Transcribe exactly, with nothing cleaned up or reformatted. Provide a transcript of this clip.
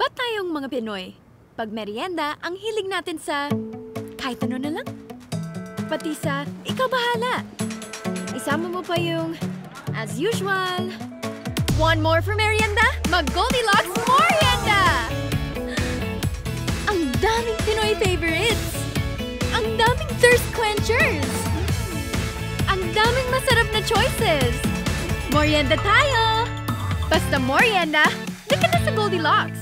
Ba't tayong mga Pinoy? Pag merienda, ang hilig natin sa kahit ano na lang. Pati sa ikaw bahala. Isama mo pa yung as usual. One more for merienda? Mag-Goldilocks MOREyenda! Ang daming Pinoy favorites! Ang daming thirst quenchers! Ang daming masarap na choices! Morienda tayo! Basta morienda, di ka na sa Goldilocks!